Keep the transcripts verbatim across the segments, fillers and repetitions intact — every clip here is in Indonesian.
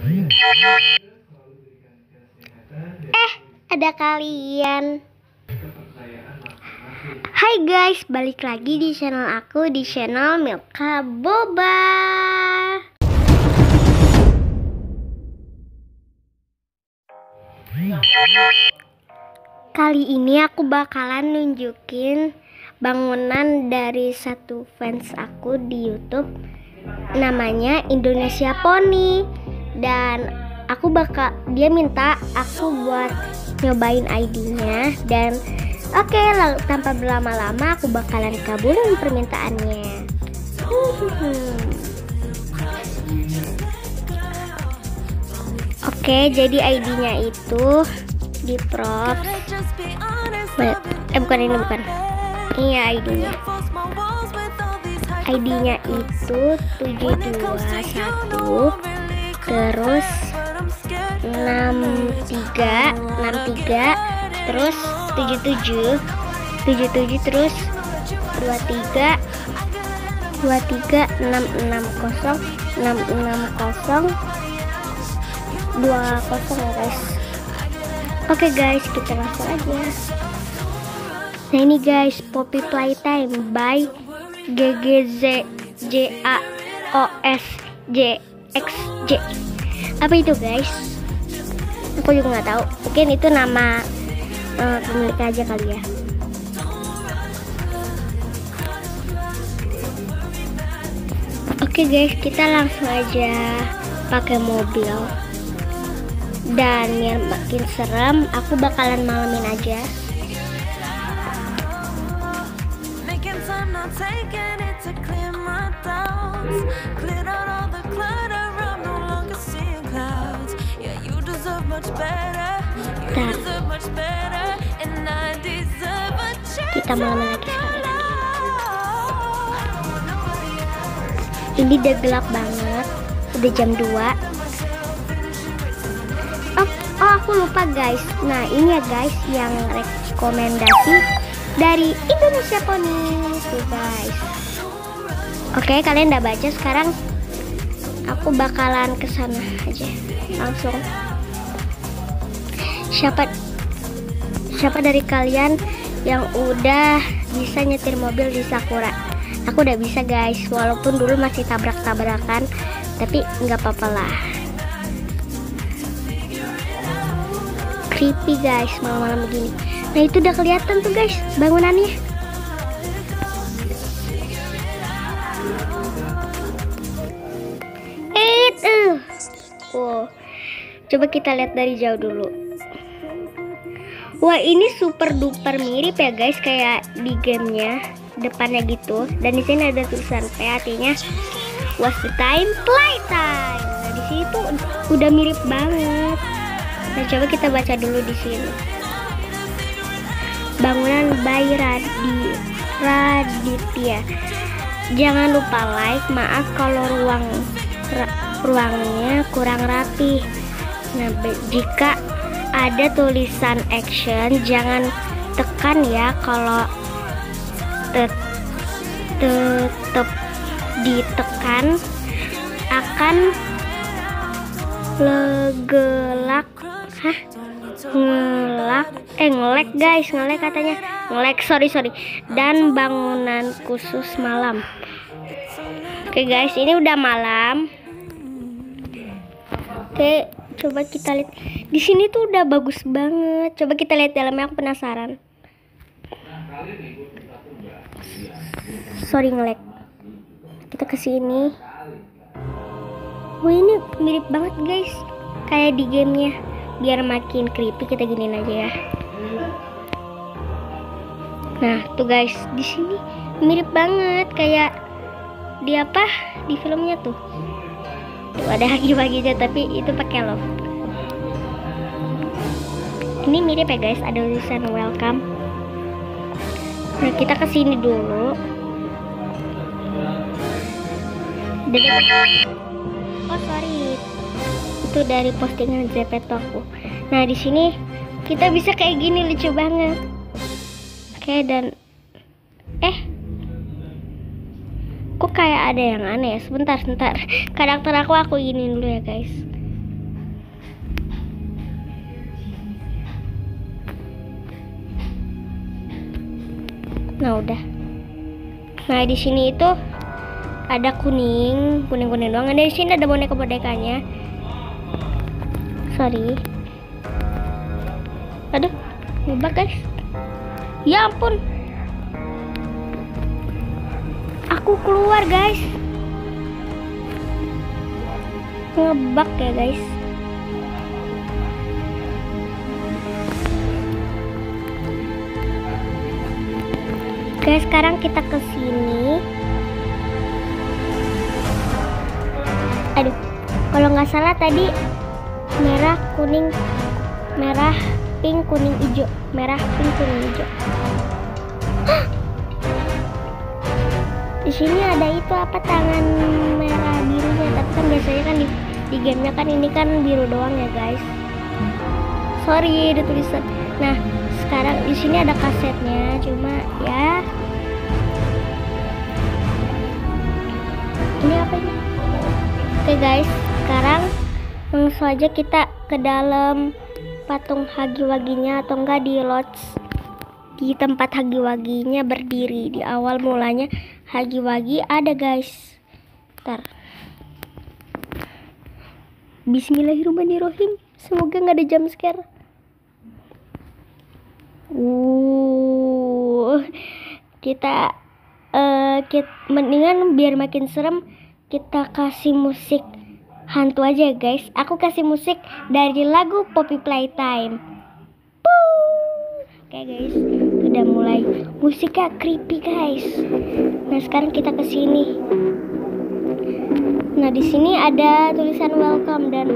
Eh, ada kalian. Hai guys, balik lagi di channel aku, di channel Milka Boba. Kali ini aku bakalan nunjukin bangunan dari satu fans aku di YouTube, namanya Indonesia Pony. Dan aku bakal, dia minta aku buat nyobain I D-nya. Dan oke, okay, tanpa berlama-lama aku bakalan kabulin permintaannya. Oke, okay, jadi I D-nya itu di props. Eh bukan ini bukan. Iya I D-nya. I D-nya itu tujuh dua satu terus enam tiga enam tiga terus tujuh tujuh tujuh tujuh terus dua tiga dua tiga enam enam nol enam enam nol dua nol ya guys. Oke guys, kita langsung aja. Nah ini guys, Poppy Playtime by G G Z J A O S J X J. Apa itu guys? Aku juga nggak tahu. Mungkin itu nama uh, pemilik aja kali ya. Oke guys, kita langsung aja pakai mobil. Dan yang makin serem, aku bakalan malemin aja. Bentar. Kita malemin lagi sekali lagi. Ini udah gelap banget, udah jam dua. Oh, oh aku lupa guys. Nah ini ya guys yang rekomendasi dari Indonesia Pony tuh guys. Oke, kalian udah baca, sekarang aku bakalan kesana aja langsung. Siapa siapa dari kalian yang udah bisa nyetir mobil di Sakura? Aku udah bisa guys, walaupun dulu masih tabrak-tabrakan, tapi nggak apa-apa lah. Creepy guys, malam-malam begini. Nah itu udah kelihatan tuh guys bangunannya. Eh, uh. Wow. Coba kita lihat dari jauh dulu. Wah ini super duper mirip ya guys, kayak di gamenya depannya gitu. Dan di sini ada tulisan P, artinya was the time playtime. Nah di sini tuh udah mirip banget. Nah coba kita baca dulu di sini. Bangunan by Radi Raditya. Jangan lupa like. Maaf kalau ruang ruangnya kurang rapi. Nah jika ada tulisan action, jangan tekan ya. Kalau tet tetap ditekan akan legelak. Hah? Ngelak eh ngelek guys, ngelek katanya. Ngelek, sorry sorry. Dan bangunan khusus malam. Oke guys, ini udah malam. Oke, coba kita lihat. Di sini tuh udah bagus banget. Coba kita lihat dalamnya, aku penasaran. Sorry ngelek. Kita ke sini. Wah, ini mirip banget guys, kayak di gamenya. Biar makin creepy kita giniin aja ya. Nah, tuh guys, di sini mirip banget kayak di apa? Di filmnya tuh. Tuh ada hagi-haginya tapi itu pakai love. Ini mirip ya guys, ada tulisan welcome. Nah, kita ke sini dulu. Oh, sorry. Itu dari postingan Zepeto aku. Nah, di sini kita bisa kayak gini, lucu banget. Oke, dan eh kok kayak ada yang aneh ya. Sebentar, sebentar. Karakter aku aku ini dulu ya guys. Nah udah. Nah di sini itu ada kuning, kuning kuning doang. Ada di sini ada boneka bonekanya. Sorry. Aduh, ngebug guys. Ya ampun. Aku keluar guys. Ngebug ya guys. Oke, sekarang kita ke sini. Aduh, kalau nggak salah tadi merah, kuning, merah, pink, kuning, hijau, merah, pink, kuning, hijau. Di sini ada itu apa tangan merah birunya, tapi kan biasanya kan di, di gamenya kan ini kan biru doang ya guys. Sorry, ada tulisan. Nah, sekarang di sini ada kasetnya, cuma ya. Ini apa ini? Oke guys, sekarang langsung aja kita ke dalam patung Hagiwaginya atau enggak di lodge, di tempat Hagiwaginya berdiri. Di awal mulanya Hagiwagi ada guys. Ntar. Bismillahirrahmanirrahim. Semoga nggak ada jump scare. Uh, kita, uh, kita mendingan biar makin serem kita kasih musik hantu aja guys. Aku kasih musik dari lagu Poppy Playtime. Oke okay, guys, udah mulai musiknya creepy guys. Nah sekarang kita ke sini. Nah di sini ada tulisan welcome dan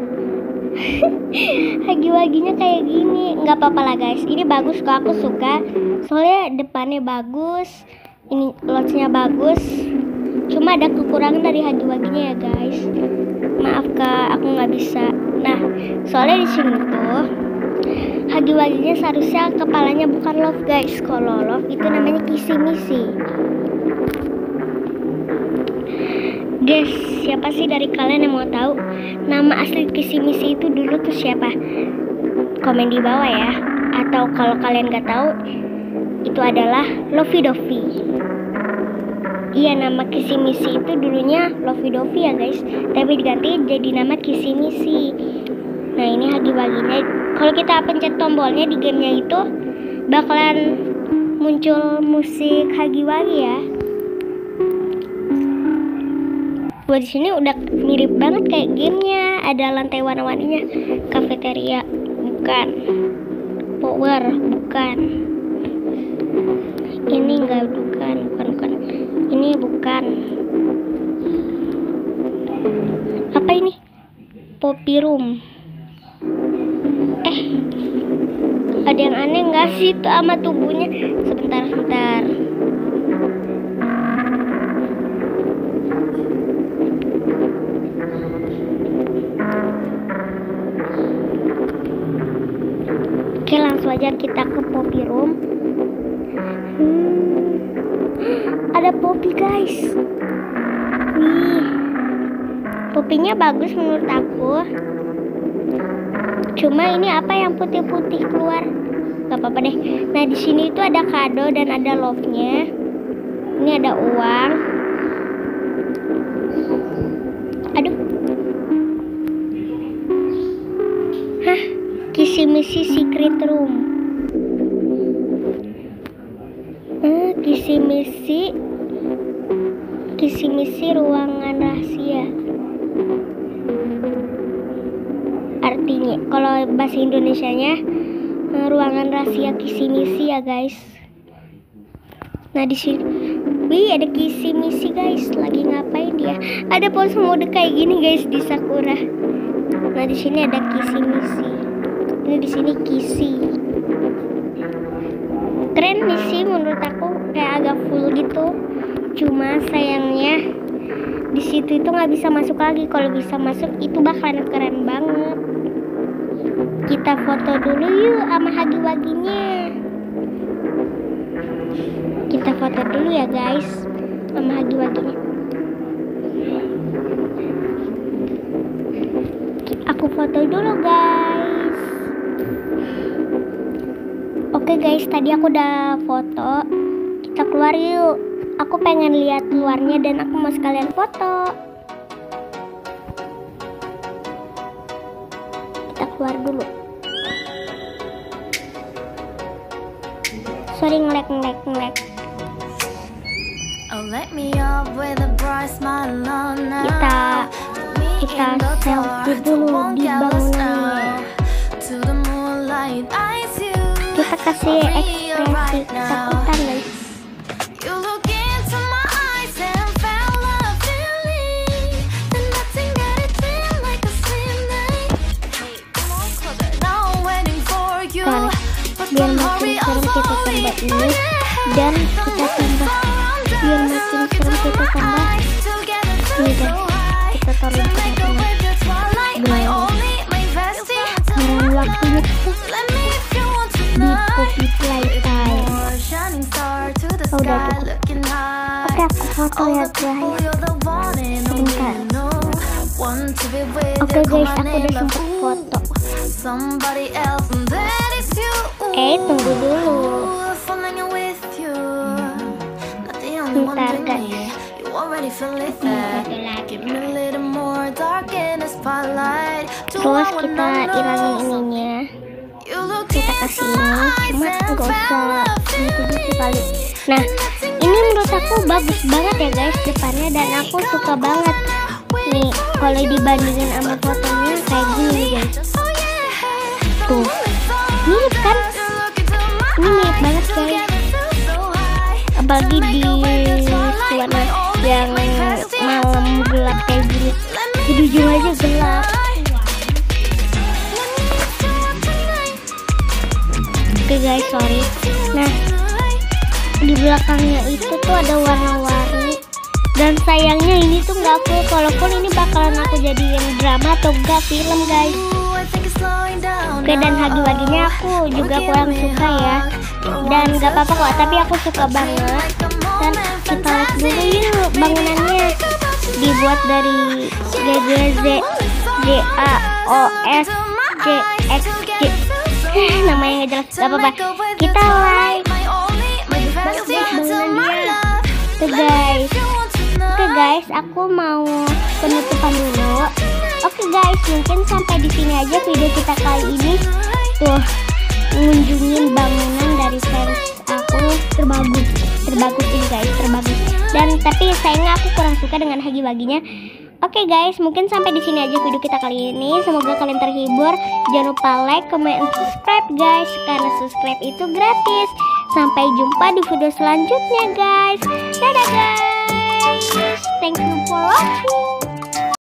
Hagiwaginya kayak gini. Nggak apa-apa lah guys, ini bagus kok, aku suka. Soalnya depannya bagus, ini lodge-nya bagus. Cuma ada kekurangan dari Hagiwaginya ya guys. Maaf kak, aku nggak bisa. Nah, soalnya di sini tuh Hagiwaginya seharusnya kepalanya bukan love guys. Kalau love itu namanya Kisimisi. Guys, siapa sih dari kalian yang mau tahu nama asli Kisimisi itu dulu tuh siapa? Komen di bawah ya. Atau kalau kalian nggak tahu, itu adalah Lovey Dovey. Iya, nama Kisimisi itu dulunya Lovey Dovey ya guys, tapi diganti jadi nama Kisimisi. Nah ini Hagiwaginya. Kalau kita pencet tombolnya di gamenya itu bakalan muncul musik Hagiwagi ya. Buat di sini udah mirip banget kayak gamenya. Ada lantai warna-warninya. Kafeteria bukan. Power bukan. Ini enggak, bukan, bukan, bukan. Ini bukan. Apa ini? Poppy Room. Eh, ada yang aneh nggak sih tuh sama tubuhnya? Sebentar, sebentar. Oke, langsung aja kita ke Poppy Room. Hmm, ada Poppy guys. Wih, Poppynya bagus menurut aku. Cuma ini apa yang putih-putih keluar? Gak apa-apa deh. Nah di sini itu ada kado dan ada love-nya. Ini ada uang. Aduh. Hah? Kisimisi Secret Room. Hmm, Kisimisi Kisimisi ruangan rahasia. Artinya kalau bahasa Indonesianya ruangan rahasia Kisimisi ya guys. Nah di sini, wih ada Kisimisi guys. Lagi ngapain dia? Ada pose mode kayak gini guys di Sakura. Nah di sini ada Kisimisi. Ini di sini Kisi. Keren nih sih menurut aku, kayak agak full gitu. Cuma sayangnya di situ itu nggak bisa masuk lagi. Kalau bisa masuk itu bakalan keren banget. Kita foto dulu yuk sama Hagiwaginya. Kita foto dulu ya guys sama Hagiwaginya. Aku foto dulu guys. Oke guys, tadi aku udah foto. Kita keluar yuk. Aku pengen lihat luarnya dan aku mau sekalian foto. Kita keluar dulu. Sorry, ngelek ngelek ngelek. Kita kita selfie dulu di bangunannya. Kita kasih ekspresi ketakutan guys. Biar makin serem kita tambah ini dan kita tambah biar makin serem kita tambah ini guys, kita taruh di tengah-tengah dan waktunya tuh di Poppy Playtime. Oh, udah cukup. Oke, aku foto ya guys sebentar. Oke guys, aku udah sempet foto. Eh, tunggu dulu. Bentar guys. Terus kita ilangin ininya. Kita kasih ini, cuma nggak usah gitu gitu kali. Nah, ini menurut aku bagus banget ya guys depannya dan aku suka banget. Nih, kalau dibandingin sama fotonya kayak gini guys. Tuh, mirip kan? Ini mirip banget guys. Apalagi di suasana yang malam gelap kayak gini. Di ujung aja gelap. Oke guys, sorry. Nah, di belakangnya itu tuh ada warna-warni. Dan sayangnya ini tuh nggak full. Kalaupun ini bakalan aku jadiin drama atau enggak film guys. Oke, dan hagi-waginya aku juga kurang suka ya. Dan nggak apa-apa kok, tapi aku suka banget. Dan kita lihat dulu yuk bangunannya. Dibuat dari G G Z G A O S C X G. Namanya nggak jelas, nggak apa-apa. Kita like. Bagus banget bangunannya. Tuh guys. Oke guys, aku mau penutupan dulu. Oke guys, mungkin sampai di sini aja video kita kali ini. Tuh, ngunjungin bangunan dari fans aku terbagus, terbagus ini guys, terbagus. Dan tapi sayangnya aku kurang suka dengan hagi-waginya. Oke guys, mungkin sampai di sini aja video kita kali ini. Semoga kalian terhibur. Jangan lupa like, comment, and subscribe guys, karena subscribe itu gratis. Sampai jumpa di video selanjutnya guys. Dadah guys. Thank you for watching.